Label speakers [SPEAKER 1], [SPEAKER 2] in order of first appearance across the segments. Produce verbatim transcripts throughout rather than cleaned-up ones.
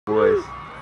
[SPEAKER 1] boys.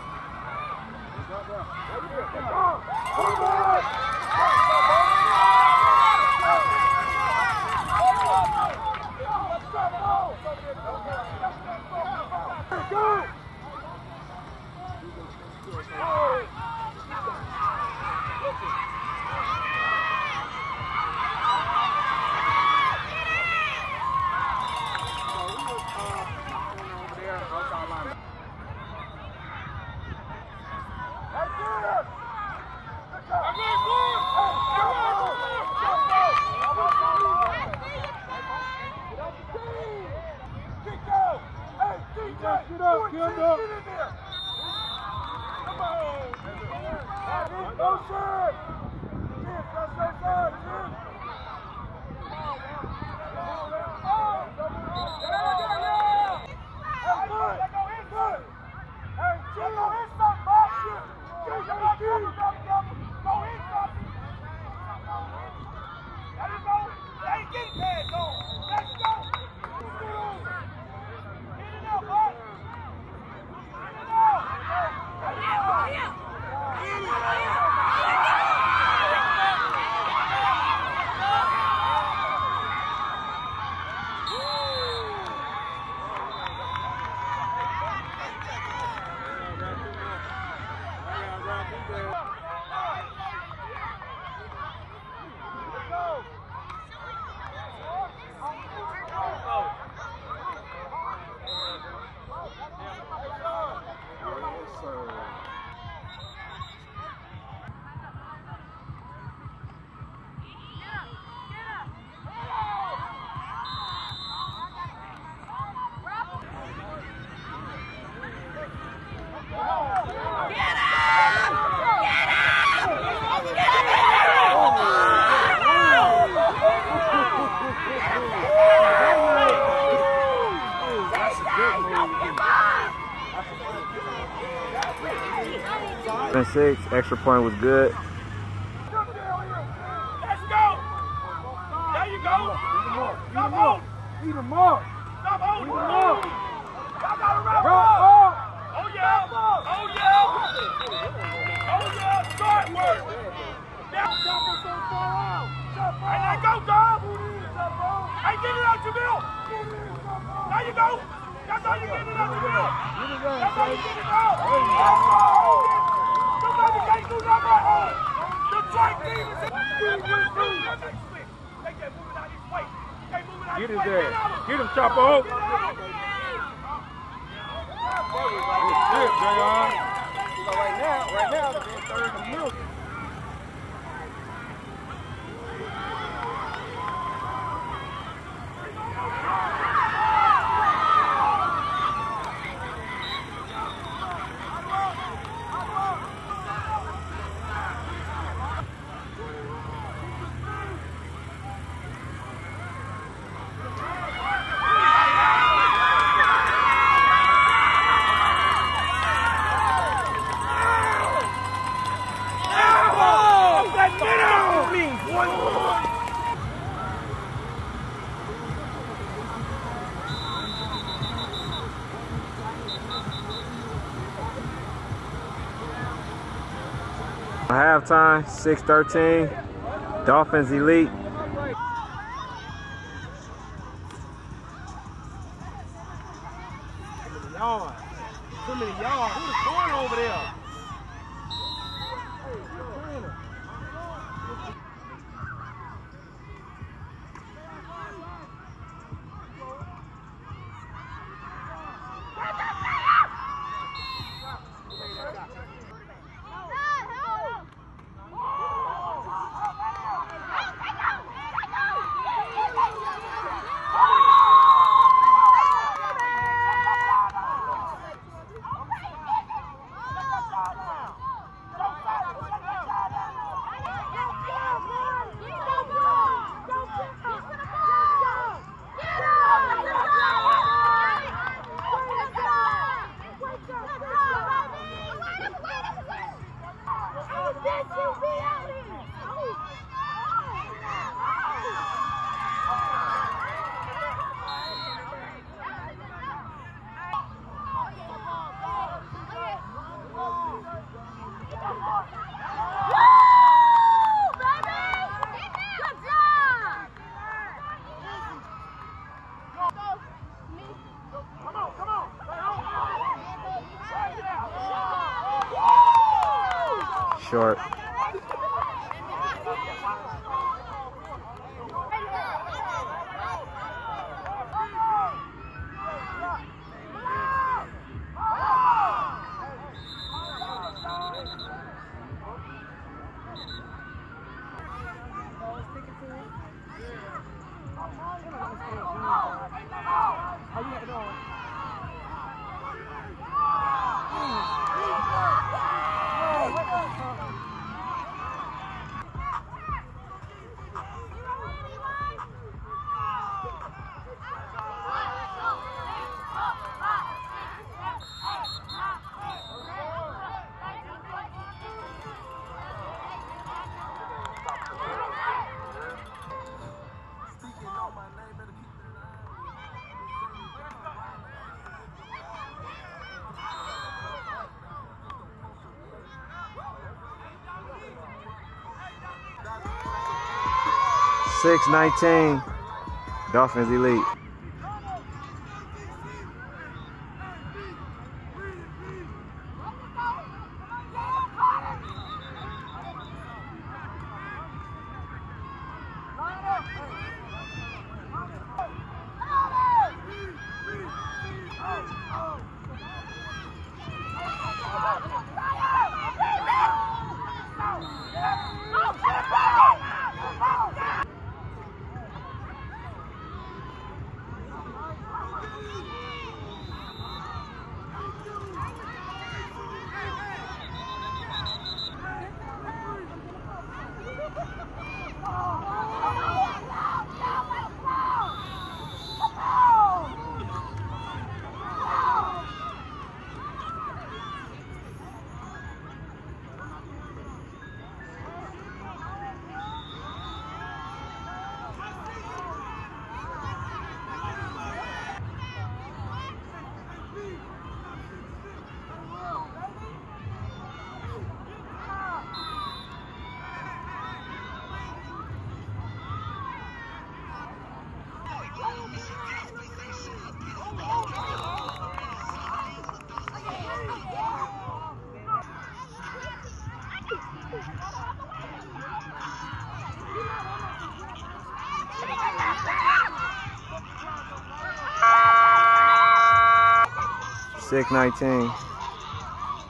[SPEAKER 1] And six, extra point was good.
[SPEAKER 2] Let's go! There you go! Stop hold!
[SPEAKER 3] Eat them up!
[SPEAKER 2] Stop hold!
[SPEAKER 3] Eat them up!
[SPEAKER 2] Y'all gotta wrap
[SPEAKER 3] Wrap
[SPEAKER 2] up!
[SPEAKER 3] up!
[SPEAKER 2] Oh yeah! Oh yeah! Oh yeah! Start work! Now jump us so far out! Hey, let go, Dom! Hey, get it out, Jamil! There you go! That's how you get it out, Jamil! That's how you get it out! Somebody can't do that right home! The track team is in!
[SPEAKER 3] Get his ass. Get him, Chapo. Good shit, Jayon. So right now, right now, they're in third and milk.
[SPEAKER 1] Halftime, six thirteen, Dolphins Elite.
[SPEAKER 3] Yards. Too many yards. Who's scoring over there?
[SPEAKER 1] short. six nineteen, Dolphins Elite. six nineteen,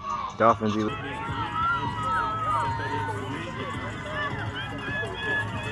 [SPEAKER 1] Dolphins Elite.